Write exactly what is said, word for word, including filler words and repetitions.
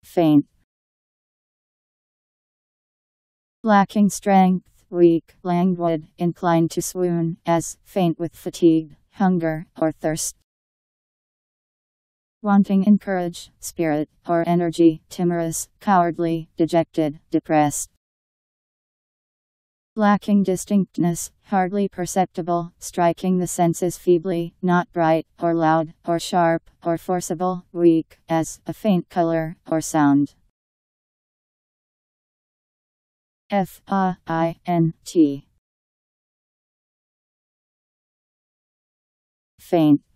Faint. Lacking strength, weak, languid, inclined to swoon, as faint with fatigue, hunger, or thirst. Wanting in courage, spirit, or energy, timorous, cowardly, dejected, depressed. Lacking distinctness, hardly perceptible, striking the senses feebly, not bright, or loud, or sharp, or forcible, weak, as a faint color, or sound. F A I N T. Faint.